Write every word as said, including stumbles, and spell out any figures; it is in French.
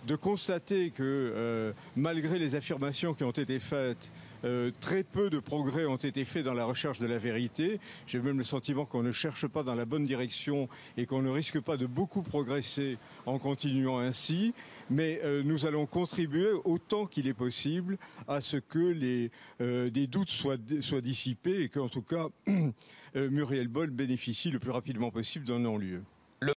de constater que euh, malgré les affirmations qui ont été faites, euh, très peu de progrès ont été faits dans la recherche de la vérité. J'ai même le sentiment qu'on ne cherche pas dans la bonne direction et qu'on ne risque pas de beaucoup progresser en continuant ainsi. Mais euh, nous allons contribuer autant qu'il est possible à ce que les, euh, des doutes soient, soient dissipés et qu'en tout cas euh, Muriel Boll bénéficie le plus rapidement possible d'un non-lieu.